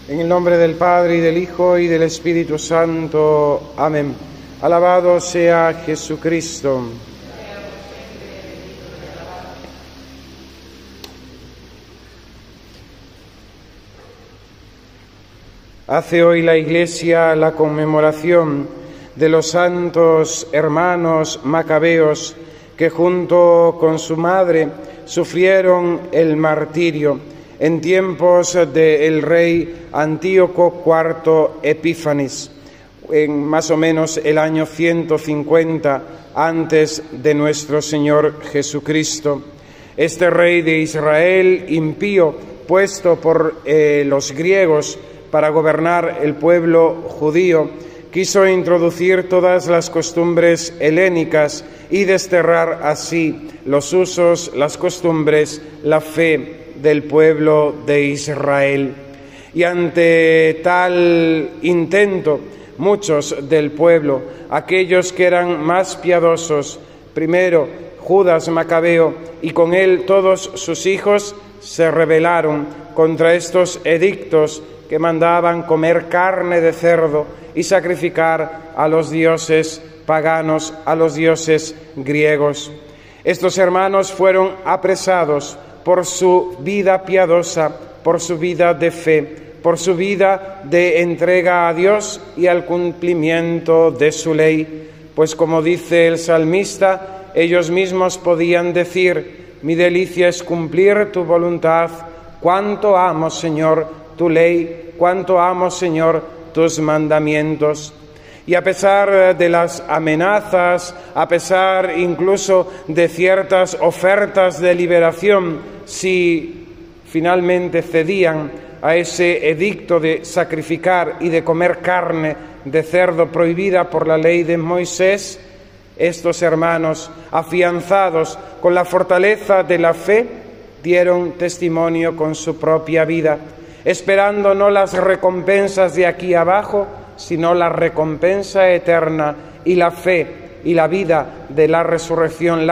En el nombre del Padre, y del Hijo, y del Espíritu Santo. Amén. Alabado sea Jesucristo. Hace hoy la Iglesia la conmemoración de los santos hermanos macabeos que junto con su madre sufrieron el martirio en tiempos del rey Antíoco IV Epífanes, en más o menos el año 150 antes de nuestro Señor Jesucristo. Este rey de Israel, impío, puesto por los griegos para gobernar el pueblo judío, quiso introducir todas las costumbres helénicas y desterrar así los usos, las costumbres, la fe del pueblo de Israel. Y ante tal intento, muchos del pueblo, aquellos que eran más piadosos, primero Judas Macabeo y con él todos sus hijos, se rebelaron contra estos edictos que mandaban comer carne de cerdo y sacrificar a los dioses paganos, a los dioses griegos. Estos hermanos fueron apresados por su vida piadosa, por su vida de fe, por su vida de entrega a Dios y al cumplimiento de su ley. Pues como dice el salmista, ellos mismos podían decir: mi delicia es cumplir tu voluntad, cuánto amo, Señor, tu ley, cuánto amo, Señor, tus mandamientos. Y a pesar de las amenazas, a pesar incluso de ciertas ofertas de liberación, si finalmente cedían a ese edicto de sacrificar y de comer carne de cerdo prohibida por la ley de Moisés, estos hermanos, afianzados con la fortaleza de la fe, dieron testimonio con su propia vida, esperando no las recompensas de aquí abajo, sino la recompensa eterna y la fe y la vida de la resurrección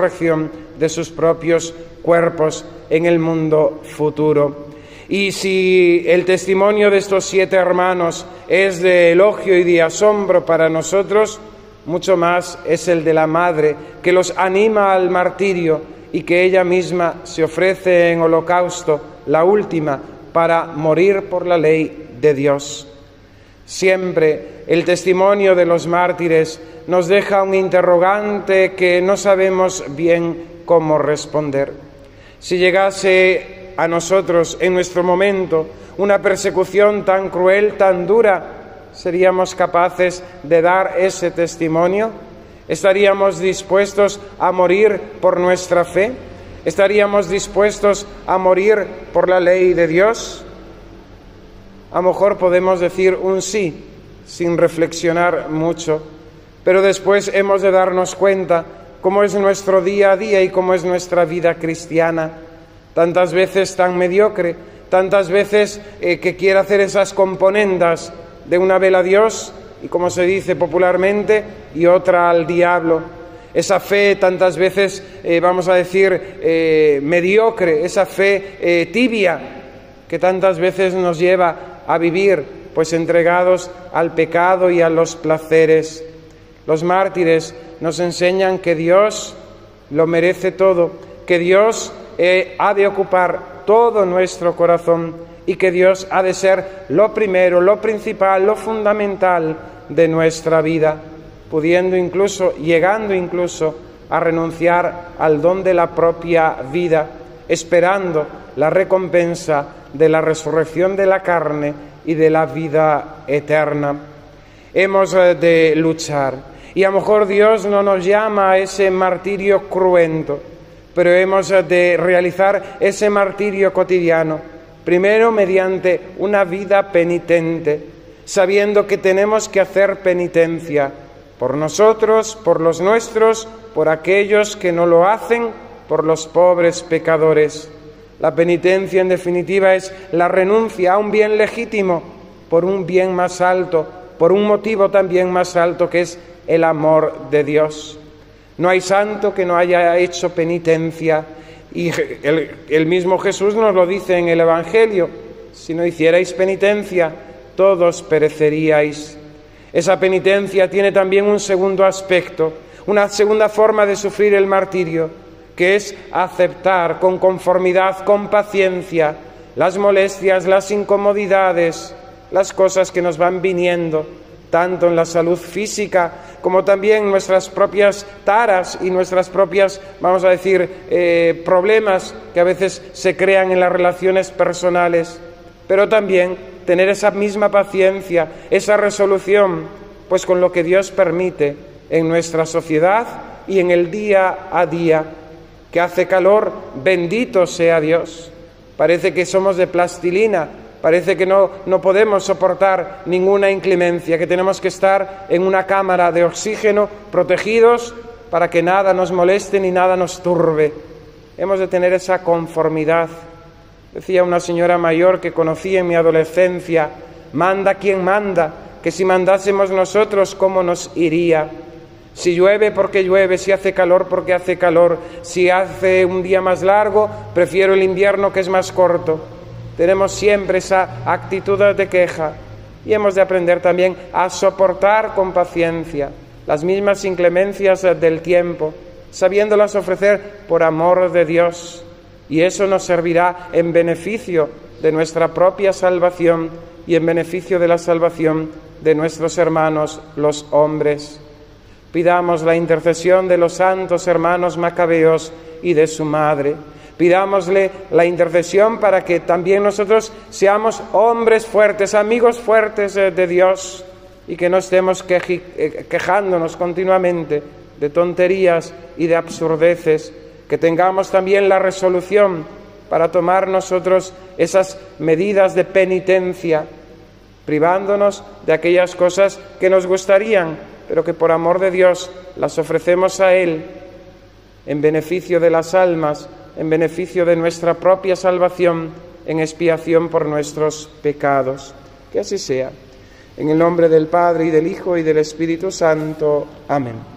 de sus propios cuerpos en el mundo futuro. Y si el testimonio de estos 7 hermanos es de elogio y de asombro para nosotros, mucho más es el de la madre, que los anima al martirio y que ella misma se ofrece en holocausto, la última, para morir por la ley de Dios. Siempre el testimonio de los mártires nos deja un interrogante que no sabemos bien cómo responder. Si llegase a nosotros en nuestro momento una persecución tan cruel, tan dura, ¿seríamos capaces de dar ese testimonio? ¿Estaríamos dispuestos a morir por nuestra fe? ¿Estaríamos dispuestos a morir por la ley de Dios? A lo mejor podemos decir un sí, sin reflexionar mucho, pero después hemos de darnos cuenta cómo es nuestro día a día y cómo es nuestra vida cristiana. Tantas veces tan mediocre, tantas veces que quiere hacer esas componendas de una vela a Dios y, como se dice popularmente, y otra al diablo. Esa fe tantas veces, vamos a decir, mediocre, esa fe tibia, que tantas veces nos lleva a vivir pues entregados al pecado y a los placeres. Los mártires nos enseñan que Dios lo merece todo, que Dios ha de ocupar todo nuestro corazón y que Dios ha de ser lo primero, lo principal, lo fundamental de nuestra vida, llegando incluso a renunciar al don de la propia vida, esperando la recompensa de la resurrección de la carne y de la vida eterna. Hemos de luchar, y a lo mejor Dios no nos llama a ese martirio cruento, pero hemos de realizar ese martirio cotidiano, primero mediante una vida penitente, sabiendo que tenemos que hacer penitencia por nosotros, por los nuestros, por aquellos que no lo hacen, por los pobres pecadores. La penitencia, en definitiva, es la renuncia a un bien legítimo por un bien más alto, por un motivo también más alto, que es el amor de Dios. No hay santo que no haya hecho penitencia, y el mismo Jesús nos lo dice en el Evangelio: si no hicierais penitencia, todos pereceríais. Esa penitencia tiene también un segundo aspecto, una segunda forma de sufrir el martirio, que es aceptar con conformidad, con paciencia, las molestias, las incomodidades, las cosas que nos van viniendo, tanto en la salud física como también nuestras propias taras y nuestras propias, vamos a decir, problemas que a veces se crean en las relaciones personales, pero también tener esa misma paciencia, esa resolución, pues con lo que Dios permite en nuestra sociedad y en el día a día. Que hace calor, bendito sea Dios. Parece que somos de plastilina, parece que no podemos soportar ninguna inclemencia, que tenemos que estar en una cámara de oxígeno, protegidos, para que nada nos moleste ni nada nos turbe. Hemos de tener esa conformidad. Decía una señora mayor que conocí en mi adolescencia, manda quien manda, que si mandásemos nosotros, ¿cómo nos iría? Si llueve, porque llueve; si hace calor, porque hace calor; si hace un día más largo, prefiero el invierno, que es más corto. Tenemos siempre esa actitud de queja y hemos de aprender también a soportar con paciencia las mismas inclemencias del tiempo, sabiéndolas ofrecer por amor de Dios, y eso nos servirá en beneficio de nuestra propia salvación y en beneficio de la salvación de nuestros hermanos los hombres. Pidamos la intercesión de los santos hermanos macabeos y de su madre. Pidámosle la intercesión para que también nosotros seamos hombres fuertes, amigos fuertes de Dios, y que no estemos quejándonos continuamente de tonterías y de absurdeces, que tengamos también la resolución para tomar nosotros esas medidas de penitencia, privándonos de aquellas cosas que nos gustarían, pero que por amor de Dios las ofrecemos a Él en beneficio de las almas, en beneficio de nuestra propia salvación, en expiación por nuestros pecados. Que así sea. En el nombre del Padre, y del Hijo, y del Espíritu Santo. Amén.